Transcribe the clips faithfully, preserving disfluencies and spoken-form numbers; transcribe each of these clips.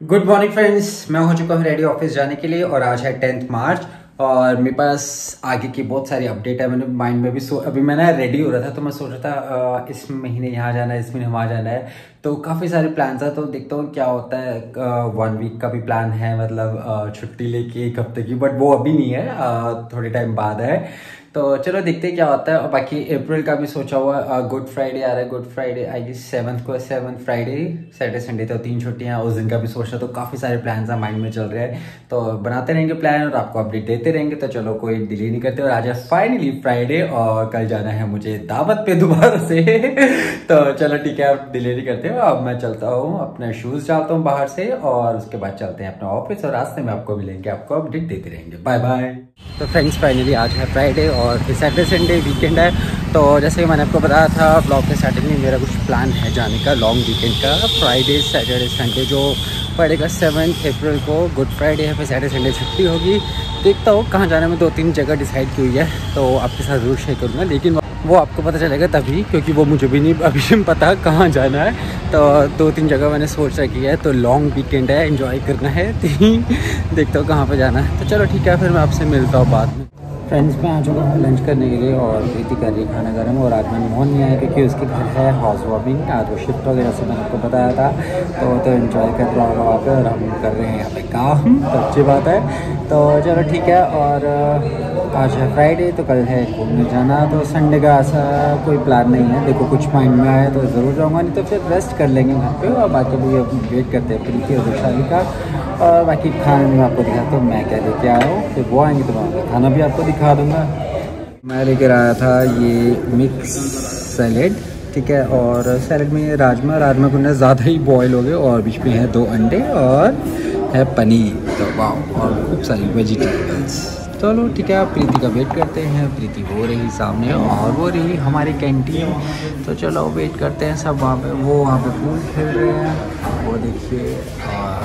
Good morning friends, मैं हो चुका हूँ रेडी ऑफिस जाने के लिए और आज है टेंथ मार्च और मेरे पास आगे की बहुत सारी अपडेट है। मैंने माइंड में भी सो अभी मैं ना रेडी हो रहा था तो मैं सोच रहा था इस महीने यहाँ जाना है, इस महीने वहाँ जाना है, तो काफ़ी सारे प्लान था। तो देखता हूँ क्या होता है। वन वीक का भी प्लान है, मतलब छुट्टी लेके एक हफ्ते की, बट वो अभी नहीं है, थोड़े टाइम बाद है। तो चलो देखते हैं क्या होता है। और बाकी अप्रैल का भी सोचा हुआ, गुड फ्राइडे आ रहा है। Good Friday I guess seventh को, सेवन्थ फ्राइडे, सैटरडे संडे तो तीन छुट्टियां, उस दिन का भी सोचा। तो काफ़ी सारे प्लान माइंड में चल रहे हैं, तो बनाते रहेंगे प्लान और आपको अपडेट देते रहेंगे। तो चलो कोई डिले नहीं करते और आज है फाइनली फ्राइडे और कल जाना है मुझे दावत पे दोबारा से। तो चलो ठीक है, अब डिले नहीं करते हो। अब मैं चलता हूँ, अपने शूज़ डालता हूँ बाहर से और उसके बाद चलते हैं अपना ऑफिस और रास्ते में आपको मिलेंगे, आपको अपडेट देते रहेंगे। Bye bye. तो फ्रेंड्स फाइनली आज है फ्राइडे और फिर सैटरडे संडे वीकेंड है। तो जैसे कि मैंने आपको बताया था ब्लॉग के स्टार्टिंग में, मेरा कुछ प्लान है जाने का लॉन्ग वीकेंड का। फ्राइडे सैटरडे संडे जो पड़ेगा सेवन्थ अप्रैल को, गुड फ्राइडे है, फिर सैटरडे संडे छुट्टी होगी। देखता हूँ कहाँ जाना, में दो तीन जगह डिसाइड की हुई है, तो आपके साथ ज़रूर शेयर करूँगा। लेकिन वो आपको पता चलेगा तभी, क्योंकि वो मुझे भी नहीं अभी पता कहाँ जाना है। तो दो तीन जगह मैंने सोच रखी है, तो लॉन्ग वीकेंड है, एंजॉय करना है। देखता हूँ कहाँ पे जाना है। तो चलो ठीक है, फिर मैं आपसे मिलता हूँ बाद में। फ्रेंड्स मैं आ चुका हूँ लंच करने के लिए और प्रीति कर रही खाना गर्म। और आज मनमोहन नहीं आया क्योंकि उसके घर है हाउस वार्मिंग, आज वो शिफ्ट वगैरह से मैंने आपको बताया था। तो तो एंजॉय कर रहा होगा वहाँ पे और हम कर रहे हैं यहाँ पे काम, तो अच्छी बात है। तो चलो ठीक है। और आज है फ्राइडे तो कल है घूमने जाना। तो संडे का ऐसा कोई प्लान नहीं है, देखो कुछ माइंड में आया तो ज़रूर जाऊँगा, नहीं तो फिर रेस्ट कर लेंगे घर पे। और बाकी भी वेट करते हैं प्रीति और वैशाली का। और बाकी खाने में आपको दिखाता हूँ मैं क्या लेके आया हूँ, फिर वो आएंगे तो मैं खाना भी आपको दिखा दूँगा। मैं लेकर आया था ये मिक्स सैलेड, ठीक है। और सैलेड में राजमा राजमा को ज़्यादा ही बॉयल हो गए और बीच में है दो अंडे और है पनीर, तो वाह, और खूब सारी वेजिटेबल्स। चलो ठीक है, आप प्रीति का वेट करते हैं। प्रीति वो रही सामने और वो रही हमारी कैंटीन। तो चलो वेट करते हैं सब वहाँ पे। वो वहाँ पे पूल खेल रहे हैं, वो देखिए। और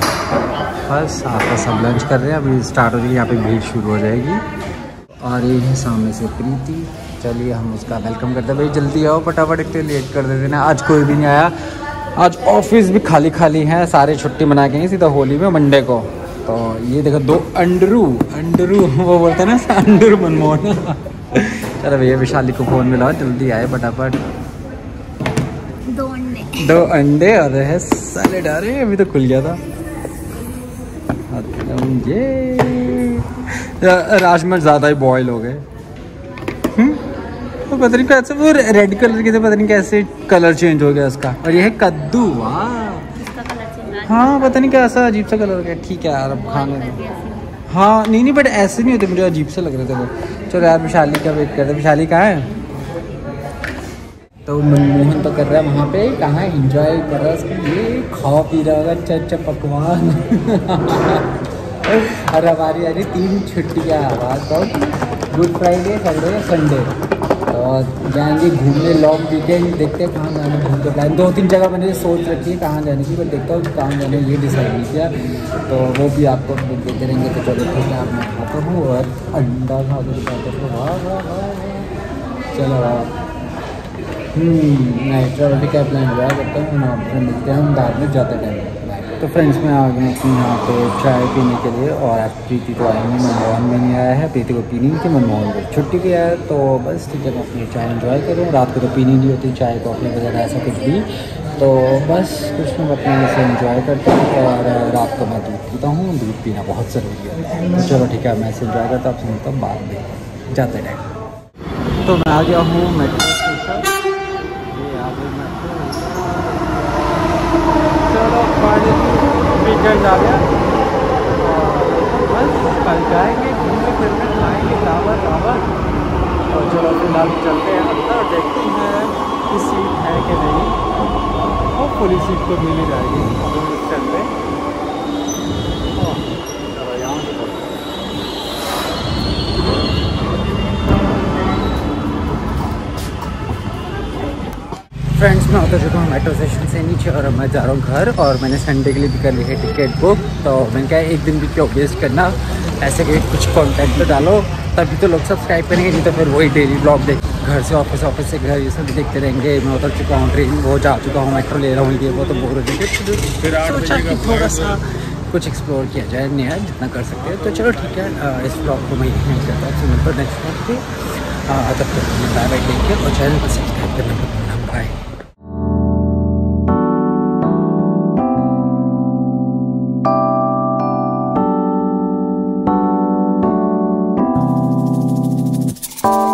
बस आपका सब लंच कर रहे हैं, अभी स्टार्ट हो जाएगी, यहाँ पे भीड़ शुरू हो जाएगी। और ये है सामने से प्रीति। चलिए हम उसका वेलकम करते हैं। भाई जल्दी आओ, फटाफट, एक तो लेट कर देते ना। आज कोई भी नहीं आया, आज ऑफिस भी खाली खाली है, सारे छुट्टी मना के सीधा होली में मंडे को। तो ये देखो दो अंडरू अंडरू वो बोलते हैं ना अंडरू मनमोहन। चलो भैया विशाली को फ़ोन मिलाओ, जल्दी आए फटाफट। दो अंडे दो अंडे और है सैलेड। अरे अभी तो खुल गया था। ये राजमा ज़्यादा ही बॉयल हो गए। तो पता नहीं कैसे वो रेड कलर के थे, पता नहीं कैसे कलर चेंज हो गया उसका। और ये है कद्दू, वाह। हाँ पता नहीं कैसा अजीब सा कलर हो गया। ठीक है यार, अब खाने दो। हाँ नहीं नहीं, बट ऐसे नहीं होते, मुझे अजीब से लग रहे थे वो। चलो यार विशाली का वेट करते। विशाली कहाँ है? तो मनमोहन तो कर रहा है वहाँ पे, कहाँ एंजॉय कर रहा है उसको, ये खा पी रहा होगा अच्छा अच्छा पकवान। और हमारी यानी तीन छुट्टियाँ, बात कहो गुड फ्राइडे, सैटरडे, संडे। और जाएंगे घूमने लॉन्ग वीकेंड। देखते हैं कहाँ जाने, घूमते प्लान दो तीन जगह मैंने सोच रखी है कहाँ जाने की, बट देखता हूँ कहाँ जाने ये डिसाइड नहीं किया। तो वो भी आपको देते रहेंगे। तो चलो ठीक है, आप मैं खाता हूँ और अंडा खा के दिखाते हैं। वाह वाह वाह, चलो वाह। नाइट ट्रैवल का प्लान हुआ करता हूँ ना, फिर मिलते हैं हम बाद में जाते टाइम। तो फ्रेंड्स मैं आ गया अपने यहाँ पे चाय पीने के लिए और आज प्रीति तो आई नहीं, मनमोहन में नहीं आया है। प्रीति को पीनी थी, मनमोहन को छुट्टी की है। तो बस ठीक है, मैं अपनी चाय एंजॉय करूँ। रात को तो पीनी नहीं होती चाय कॉफ़ी वगैरह ऐसा कुछ भी, तो बस कुछ मैं अपने से एंजॉय करता हूँ। और रात को मैं दूध पीता हूँ, दूध पीना बहुत ज़रूरी है। तो चलो ठीक है, मैं इसे एंजॉय करता हूँ, आपसे मिलता हूँ बाद में जाते टाइम। तो मैं आ गया हूँ मेट्रो स्टेशन, ये आ गई मेट्रो। चलो वीकेंड आ गया, बस कल जाएंगे घूमने फिरने, खाएंगे दावत दावत। और चलो फिलहाल चलते हैं अंदर, देखते हैं कि सीट है कि नहीं। और फुली सीट तो मिल ही जाएगी चलते। चलो यहाँ फ्रेंड्स मैं उतर चुका हूँ मेट्रो स्टेशन से नीचे और अब मैं जा रहा हूँ घर। और मैंने संडे के लिए भी कर ली है टिकट बुक। तो मैंने कहा एक दिन भी क्यों वेस्ट करना, ऐसे के कुछ कंटेंट तो डालो, तभी तो लोग सब्सक्राइब करेंगे, नहीं तो फिर वही डेली ब्लॉग देख, घर से ऑफिस, ऑफिस से घर, ये सब देखते रहेंगे। मैं उतर चुका हूँ, ट्रेन वो जा चुका हूँ, मेट्रो ले रहा हूँ, ये वो तो बोर हो जाएंगे। सोचा कि थोड़ा सा कुछ एक्सप्लोर किया जाए नया जितना कर सकते हैं। तो चलो ठीक है, इस ब्लॉग को मैं यहीं करता हूँ। मिलता हूँ नेक्स्ट ब्लॉग पे, तब तक बाय बाय, टेक केयर और चैनल को सब्सक्राइब करना मत भूलना। बाय। Oh